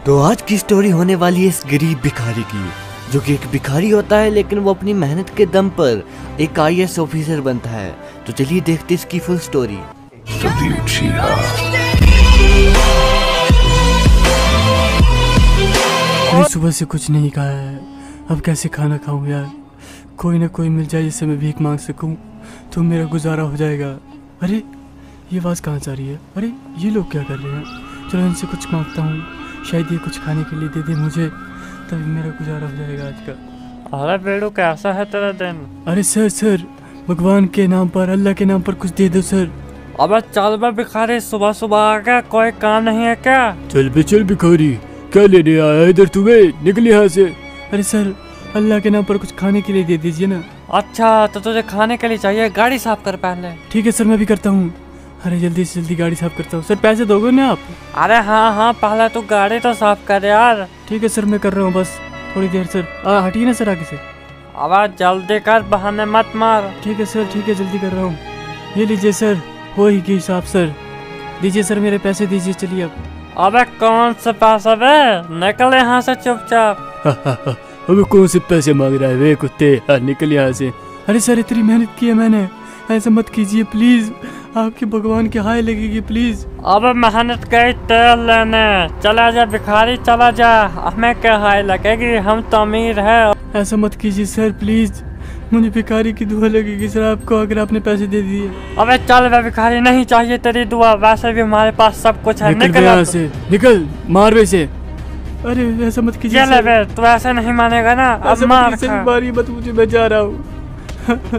तो आज की स्टोरी होने वाली है इस गरीब भिखारी की, जो कि एक भिखारी होता है लेकिन वो अपनी मेहनत के दम पर एक IAS ऑफिसर बनता है। तो चलिए देखते इसकी फुल स्टोरी। सुबह से कुछ नहीं खाया है, अब कैसे खाना खाऊं यार। कोई ना कोई मिल जाए जिससे मैं भीख मांग सकूं तो मेरा गुजारा हो जाएगा। अरे ये आवाज़ कहाँ जा रही है? अरे ये लोग क्या कर रहे हैं? चलो इनसे कुछ मांगता हूँ, शायद ये कुछ खाने के लिए दे दे मुझे, तभी मेरा गुजारा हो जाएगा आज का। अरे बेड़ू कैसा है तेरा दिन? अरे सर भगवान के नाम पर, अल्लाह के नाम पर कुछ दे दो सर। अबे चल बे भिखारी, सुबह सुबह आ गया, कोई काम नहीं है क्या? चल भिखारी, क्या लेने आया इधर तुम्हें? निकल यहाँ से। अरे सर अल्लाह के नाम पर कुछ खाने के लिए दे दीजिए ना। अच्छा तो तुझे खाने के लिए चाहिए, गाड़ी साफ कर पहले। ठीक है सर, मैं भी करता हूँ। अरे जल्दी से जल्दी गाड़ी साफ करता हूँ। सर पैसे दोगे ना आप? अरे हाँ पहले तू गाड़ी तो साफ कर यार। ठीक है सर, मैं कर रहा हूँ, बस थोड़ी देर सर। हटिए ना सर आगे से। अब जल्दी कर, बहाने मत मार। ठीक है सर, ठीक है, जल्दी कर रहा हूँ। ये लीजिए सर, हो ही गई साफ सर। दीजिए सर, मेरे पैसे दीजिए, चलिए अब। अबे कौन से पैसे बे? निकल यहाँ से चुपचाप। अबे कौन से पैसे मांग रहा है वे कुत्ते? निकल यहाँ से। अरे सर इतनी मेहनत की है मैंने, ऐसा मत कीजिए प्लीज, आपके भगवान की हाय लगेगी प्लीज। अब मेहनत गई तेल लेने, चला जा भिखारी चला जा, हमें क्या हाय लगेगी, हम तो अमीर है। ऐसा मत कीजिए सर प्लीज, मुझे भिखारी की दुआ लगेगी सर आपको अगर आपने पैसे दे दिए। अबे चल बे भिखारी, नहीं चाहिए तेरी दुआ, वैसे भी हमारे पास सब कुछ है। निकल यहाँ से, निकल, मार वैसे। अरे ऐसा मत कीजिए सर। बे तू ऐसे नहीं मानेगा ना, अब मार खा। मारिए मत मुझे, मैं जा रहा हूँ।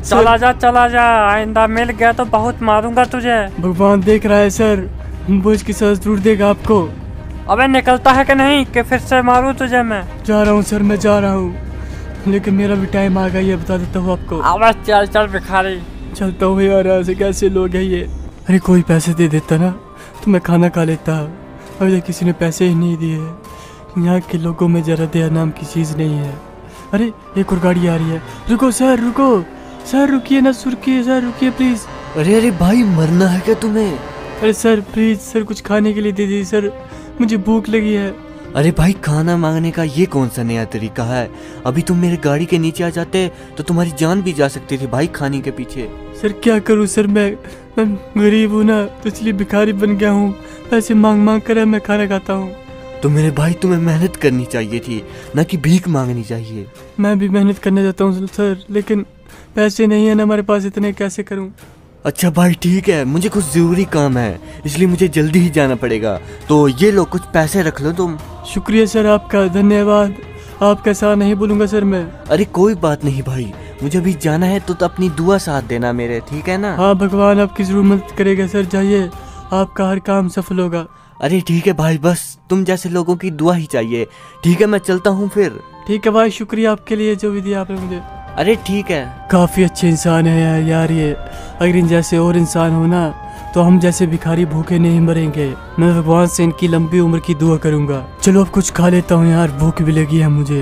चला जा, आइंदा मिल गया तो बहुत मारूंगा तुझे। भगवान देख रहा है सर, बोझ की सजा जरूर देगा आपको। अबे निकलता है कि नहीं कि फिर से मारूं तुझे मैं? जा रहा हूँ सर, मैं जा रहा हूँ, लेकिन मेरा भी टाइम आ गया, ये बता देता हूँ आपको। अबे चल भिखारी। चलता हूँ यार, ऐसे कैसे लोग हैं ये। अरे कोई पैसे दे देता ना तो मैं खाना खा लेता, अभी तक किसी ने पैसे ही नहीं दिए। यहाँ के लोगों में जरा दया नाम की चीज़ नहीं है। अरे एक और गाड़ी आ रही है, रुको सर, रुको सर, रुकिए ना, रुकिए सर, रुकिए प्लीज़। अरे भाई, मरना है क्या तुम्हें? अरे सर प्लीज़ सर, कुछ खाने के लिए दे दीजिए सर, मुझे भूख लगी है। अरे भाई, खाना मांगने का ये कौन सा नया तरीका है? अभी तुम मेरे गाड़ी के नीचे आ जाते तो तुम्हारी जान भी जा सकती थी भाई खाने के पीछे। सर क्या करूं सर, मैं गरीब हूँ ना, तो इसलिए भिखारी बन गया हूँ, पैसे मांग कर मैं खाना खाता हूँ। तो मेरे भाई, तुम्हें मेहनत करनी चाहिए थी, ना कि भीख मांगनी चाहिए। मैं भी मेहनत करना चाहता हूँ सर, लेकिन पैसे नहीं है ना हमारे पास, इतने कैसे करूँ? अच्छा भाई ठीक है, मुझे कुछ जरूरी काम है, इसलिए मुझे जल्दी ही जाना पड़ेगा, तो ये लो कुछ पैसे रख लो तुम। शुक्रिया सर आपका, धन्यवाद, आपका साथ नहीं बोलूँगा सर मैं। अरे कोई बात नहीं भाई, मुझे भी जाना है तो अपनी दुआ साथ देना मेरे, ठीक है ना? हाँ भगवान आपकी जरूर मदद करेगा सर, जाइए, आपका हर काम सफल होगा। अरे ठीक है भाई, बस तुम जैसे लोगों की दुआ ही चाहिए। ठीक है, मैं चलता हूँ फिर। ठीक है भाई, शुक्रिया आपके लिए जो भी दिया आपने मुझे। अरे ठीक है। काफ़ी अच्छे इंसान है यार ये, अगर इन जैसे और इंसान हो ना तो हम जैसे भिखारी भूखे नहीं मरेंगे। मैं भगवान से इनकी लंबी उम्र की दुआ करूँगा। चलो अब कुछ खा लेता हूँ यार, भूख भी लगी है मुझे।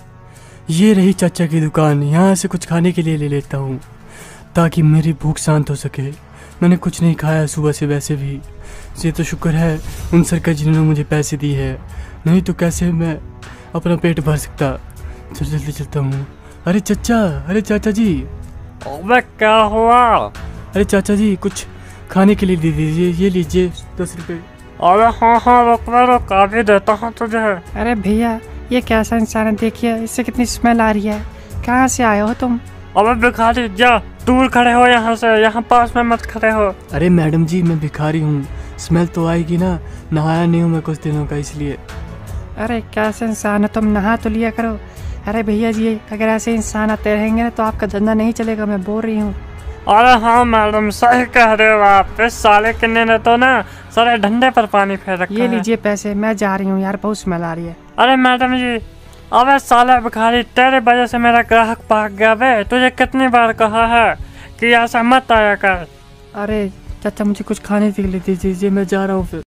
ये रही चाचा की दुकान, यहाँ से कुछ खाने के लिए ले लेता हूँ ताकि मेरी भूख शांत हो सके। मैंने कुछ नहीं खाया सुबह से, वैसे भी ये तो शुक्र है उन सरकार जिन्होंने मुझे पैसे दिए हैं, नहीं तो कैसे मैं अपना पेट भर सकता। चल जल्दी चलता हूँ। अरे चाचा जी। अबे क्या हुआ? अरे चाचा जी कुछ खाने के लिए दे दीजिए, ये लीजिए 10 रुपये। अरे हाँ रुक, काफी देता हूँ तुझे। अरे भैया ये कैसा इंसान है, देखिए इससे कितनी स्मेल आ रही है, कहाँ से आए हो तुम? अबे भिखारी जा, दूर खड़े हो यहाँ से, यहाँ पास में मत खड़े हो। अरे मैडम जी मैं भिखारी हूँ, स्मेल तो आएगी ना, नहाया नहीं हूँ मैं कुछ दिनों का, इसलिए। अरे कैसे इंसान है तुम, नहा तो लिया करो। अरे भैया जी अगर ऐसे इंसान आते रहेंगे ना तो आपका धंधा नहीं चलेगा, मैं बोल रही हूँ। अरे हाँ मैडम, सही कह रहे हो आप, इस साले किन्ने ने तो ना सारे डंडे पर पानी फेर रखा है। ये लीजिए पैसे, मैं जा रही हूँ यार, बहुत स्मेल आ रही है। अरे मैडम जी, अबे साले भिखारी, तेरे वजह से मेरा ग्राहक भाग गया बे, तुझे कितनी बार कहा है कि ऐसा मत आया कर। अरे चाचा मुझे कुछ खाने के लिए दीजिए, मैं जा रहा हूँ फिर।